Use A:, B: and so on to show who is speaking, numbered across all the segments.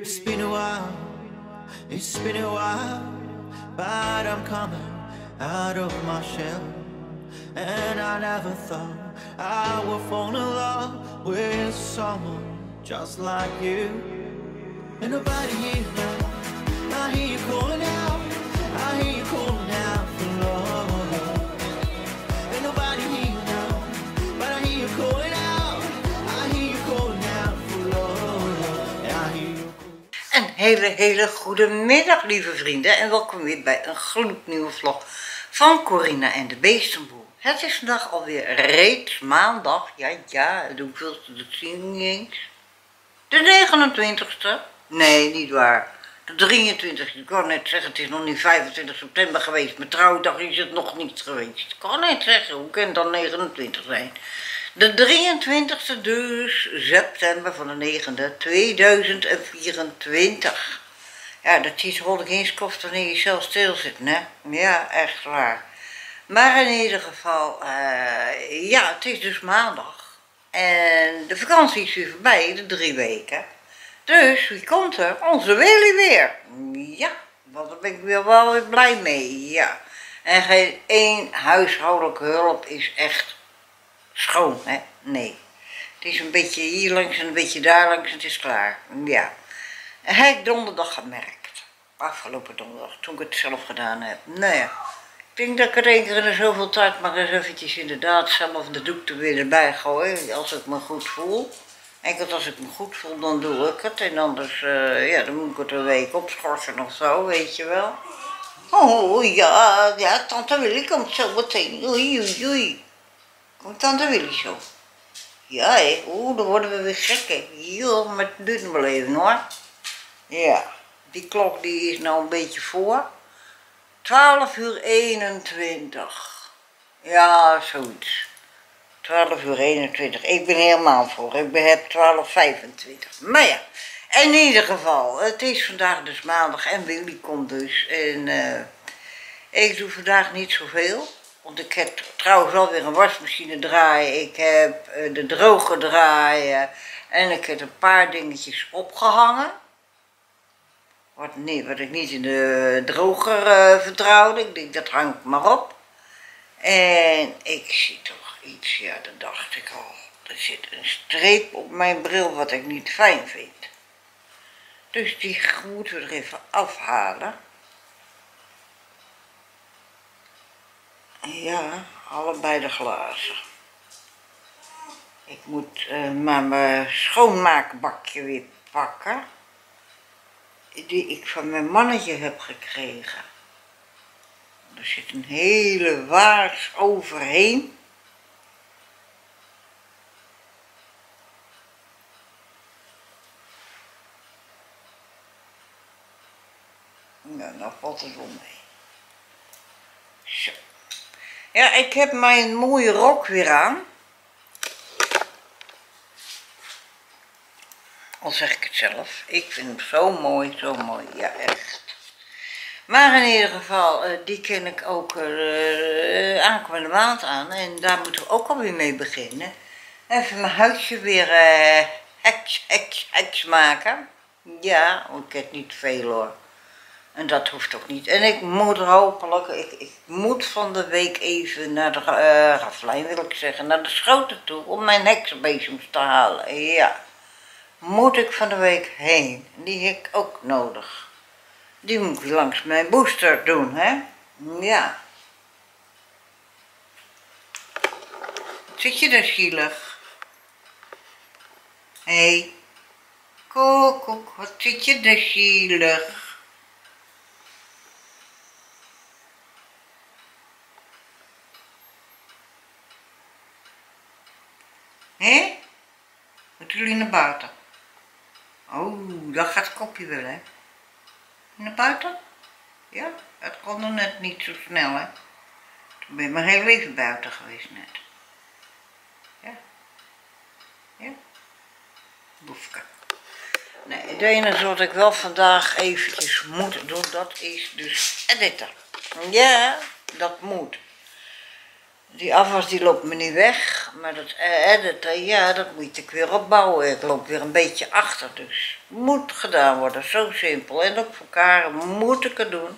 A: It's been a while, it's been a while, but I'm coming out of my shell. And I never thought I would fall in love with someone just like you. And nobody here now, I hear you calling out, I hear you calling out for love. And nobody here now, but I hear you calling out, I hear you calling out for love. And I hear you.
B: Een hele goede middag, lieve vrienden, en welkom weer bij een gloednieuwe vlog van Corina en de Beestenboel. Het is vandaag alweer reeds maandag, ja, de hoeveelste, dat zie ik niet eens. De 29e, nee, niet waar, de 23e, ik kan net zeggen, het is nog niet 25 september geweest, mijn trouwdag is het nog niet geweest. Ik kan net zeggen, hoe kan het dan 29 zijn? De 23e dus september van de 9e 2024. Ja, dat is wel de eens kost wanneer je zelf stil zit, hè? Ja, echt waar. Maar in ieder geval, ja, het is dus maandag. En de vakantie is weer voorbij, de 3 weken. Dus, wie komt er? Onze Willy weer. Ja, want daar ben ik wel weer blij mee, ja. En geen één huishoudelijke hulp is echt schoon, hè? Nee. Het is een beetje hier langs en een beetje daar langs en het is klaar. Ja. En heb ik donderdag gemerkt. Afgelopen donderdag, toen ik het zelf gedaan heb. Nou ja. Ik denk dat ik er één keer in de zoveel tijd maar eens eventjes inderdaad zelf de doek er weer erbij gooi. Als ik me goed voel. Enkel als ik me goed voel, dan doe ik het. En anders, ja, dan moet ik het een week opschorsen of zo, weet je wel. Oh ja, tante Willy komt zo meteen. Oei. Komt tante Willy zo? Ja, hé. Oeh, dan worden we weer gekken. Joh, maar het duurt nog wel even hoor. Ja, die klok die is nou een beetje voor. 12:21. Ja, zoiets. 12:21. Ik ben helemaal voor. Ik heb 12:25. Maar ja, in ieder geval. Het is vandaag dus maandag en Willy komt dus. En ik doe vandaag niet zoveel. Want ik heb trouwens alweer een wasmachine draaien. Ik heb de droger draaien. En ik heb een paar dingetjes opgehangen. Wat ik niet in de droger vertrouwde. Ik denk, dat hangt maar op. En ik zie toch iets, ja, dat dacht ik al. Er zit een streep op mijn bril wat ik niet fijn vind. Dus die moeten we er even afhalen. Ja, allebei de glazen. Ik moet maar mijn schoonmaakbakje weer pakken. Die ik van mijn mannetje heb gekregen. Er zit een hele waas overheen. Nou, dan valt het wel mee. Zo. Ja, ik heb mijn mooie rok weer aan. Al zeg ik het zelf. Ik vind hem zo mooi, ja echt. Maar in ieder geval, die ken ik ook aankomende maand aan. En daar moeten we ook alweer mee beginnen. Even mijn huisje weer heks maken. Ja, ik heb niet veel hoor. En dat hoeft ook niet. En ik moet hopelijk, ik moet van de week even naar de Raflijn wil ik zeggen, naar de Schoten toe om mijn heksenbezems te halen. Ja. Moet ik van de week heen. Die heb ik ook nodig. Die moet ik langs mijn booster doen, hè? Ja. Zit je daar zielig? Hé. Koek, wat zit je daar zielig? Hé? Moeten jullie naar buiten? Oh, dat gaat het kopje wel, hè? Naar buiten? Ja, het kon nog net niet zo snel, hè? Toen ben je maar heel even buiten geweest net. Ja. Ja. Boefke. Nee, het enige wat ik wel vandaag eventjes moet doen, dat is dus editen. Ja, dat moet. Die afwas die loopt me niet weg, maar dat moet ik weer opbouwen. Ik loop weer een beetje achter, dus moet gedaan worden, zo simpel. En op elkaar moet ik het doen.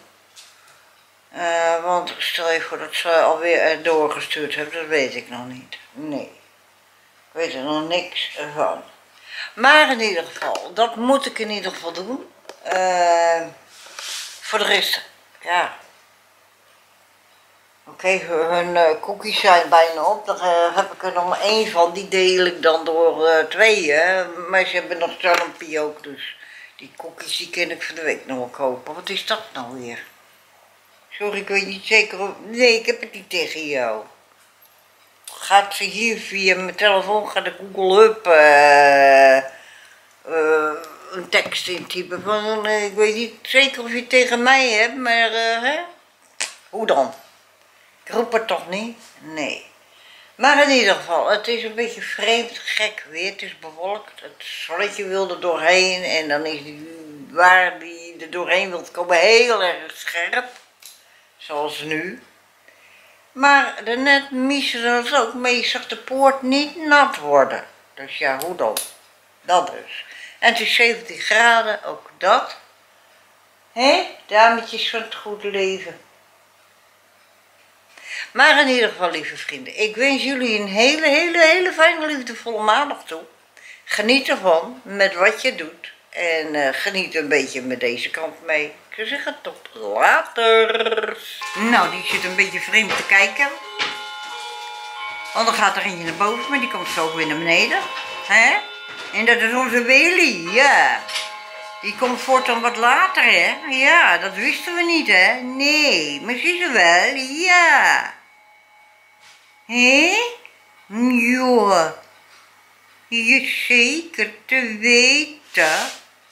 B: Want stel je voor dat ze alweer doorgestuurd hebben, dat weet ik nog niet. Nee, ik weet er nog niks van. Maar in ieder geval, dat moet ik in ieder geval doen. Voor de rest, ja. Oké, hun cookies zijn bijna op. Daar heb ik er nog maar één van. Die deel ik dan door tweeën. Maar ze hebben nog zalmpie ook. Dus die cookies die kan ik van de week nog wel kopen. Wat is dat nou weer? Sorry, ik weet niet zeker of... Nee, ik heb het niet tegen jou. Gaat ze hier via mijn telefoon, gaat de Google Hub een tekst intypen van... ik weet niet zeker of je het tegen mij hebt, maar hè? Hoe dan? Ik roep het toch niet? Nee. Maar in ieder geval, het is een beetje vreemd, gek weer. Het is bewolkt, het zonnetje wil er doorheen en dan is die, waar die er doorheen wilt komen heel erg scherp. Zoals nu. Maar daarnet miste het ook, maar je zag de poort niet nat worden. Dus ja, hoe dan? Dat dus. En het is 17 graden, ook dat. Hé, dametjes van het goede leven. Maar in ieder geval, lieve vrienden, ik wens jullie een hele fijne, liefdevolle maandag toe. Geniet ervan, met wat je doet. En geniet een beetje met deze kant mee. Ik zou zeggen, tot later. Nou, die zit een beetje vreemd te kijken. Want dan gaat er eentje naar boven, maar die komt zo weer naar beneden. Hè? En dat is onze Willy, ja. Die komt voortaan wat later, hè? Ja, dat wisten we niet, hè? Nee, maar zie je wel, ja. Hé? Ja. Je zeker te weten.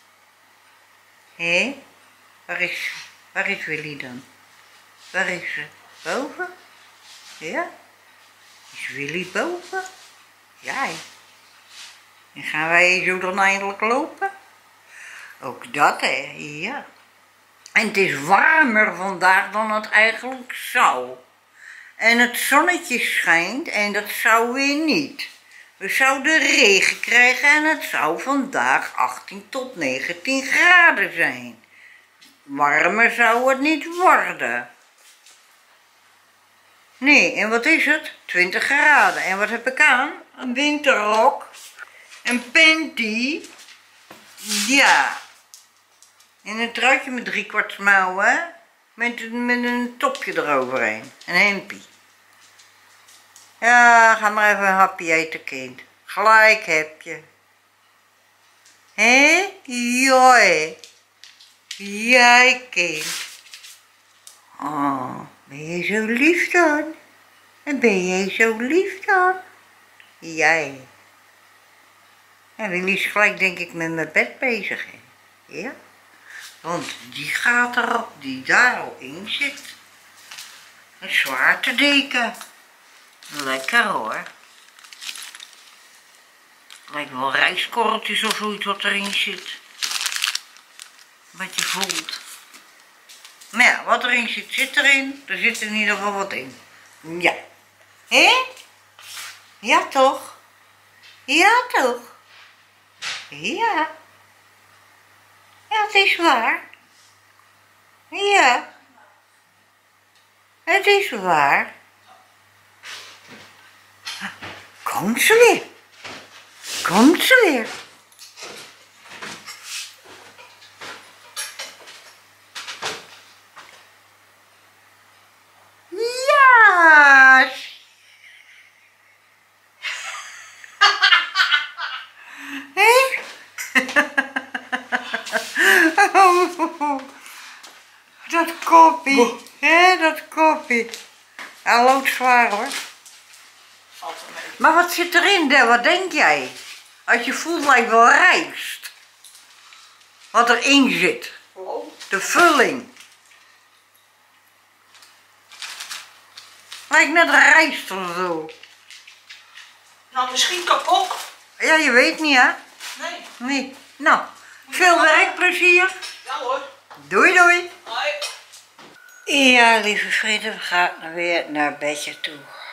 B: Hé? Waar is Willy dan? Waar is ze? Boven? Ja? Is Willy boven? Ja. En gaan wij zo dan eindelijk lopen? Ook dat, hè? Ja. En het is warmer vandaag dan het eigenlijk zou. En het zonnetje schijnt en dat zou weer niet. We zouden regen krijgen en het zou vandaag 18 tot 19 graden zijn. Warmer zou het niet worden. Nee, en wat is het? 20 graden. En wat heb ik aan? Een winterrok. Een panty. Ja. En een truitje met 3/4 mouwen. Met een topje eroverheen. Een hempie. Ja, ga maar even een hapje eten, kind. Gelijk heb je. Hé? Joi. Jij, kind. Oh, ben je zo lief dan? En ben jij zo lief dan? Jij. En Willy is gelijk, denk ik, met mijn bed bezig, hè? Ja? Want die gaat erop, die daar al in zit. Een zwaartedeken. Lekker hoor. Lijkt wel rijstkorreltjes of zoiets wat erin zit. Wat je voelt. Maar ja, wat erin zit, zit erin. Er zit in ieder geval wat in. Ja. Hé? Ja toch? Ja toch? Ja. Ja, het is waar. Ja. Het is waar. Komt ze weer. Komt ze weer. Ja. Hé? Dat koppie. Hé, dat koppie. Hij loopt zwaar hoor. Maar wat zit erin, Del? Wat denk jij? Als je voelt lijkt wel rijst. Wat erin zit. De vulling. Lijkt net rijst of zo.
C: Nou, misschien kapot.
B: Ja, je weet niet hè?
C: Nee.
B: Nee. Nou, veel werkplezier.
C: Ja hoor.
B: Doei doei.
C: Hoi.
B: Ja, lieve vrienden, we gaan weer naar bedje toe.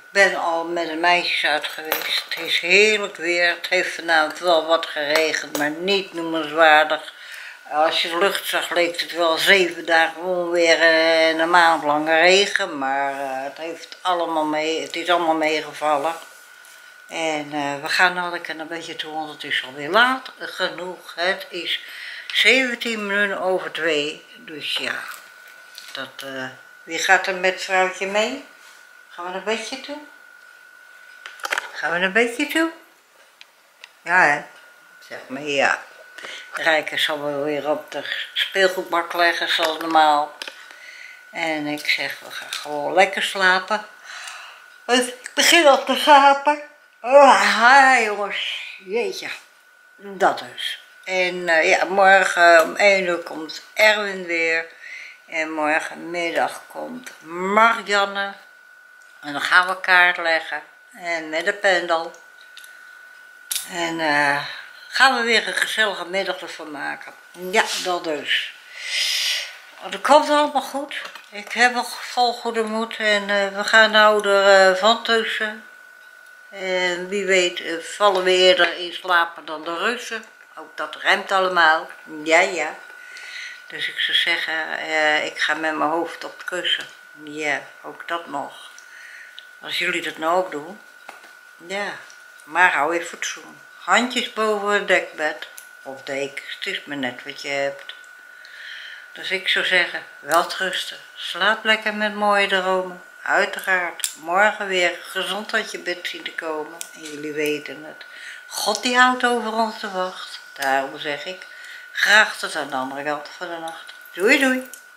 B: ben al met de meisjes uit geweest. Het is heerlijk weer. Het heeft vanavond wel wat geregend, maar niet noemenswaardig. Als je de lucht zag, leek het wel 7 dagen onweer en een maand lang regen. Maar het is allemaal meegevallen. En we gaan nou lekker een beetje toe, want het is alweer laat genoeg. Het is 17 minuten over 2. Dus ja, wie gaat er met vrouwtje mee? Gaan we naar bedje toe? Gaan we naar bedje toe? Ja hè, zeg maar ja. Rijke zal wel weer op de speelgoedbak leggen zoals normaal. En ik zeg, we gaan gewoon lekker slapen. Want ik begin al te gapen. Jongens, jeetje, dat dus. En ja, morgen om 1 uur komt Erwin weer. En morgenmiddag komt Marianne. En dan gaan we kaart leggen. En met de pendel. En gaan we weer een gezellige middag ervan maken. Ja, dat dus. Dat komt allemaal goed. Ik heb nog vol goede moed. En we gaan nou er van tussen. En wie weet vallen we eerder in slapen dan de Russen. Ook dat remt allemaal. Ja. Dus ik zou zeggen, ik ga met mijn hoofd op het kussen. Ja, ook dat nog. Als jullie dat nou ook doen. Ja, maar hou je fatsoen. Handjes boven het dekbed. Of dekens, het is maar net wat je hebt. Dus ik zou zeggen, welterusten. Slaap lekker met mooie dromen. Uiteraard, morgen weer gezond uit je bed zien te komen. En jullie weten het. God die houdt over ons te wachten. Daarom zeg ik, graag tot aan de andere kant van de nacht. Doei doei.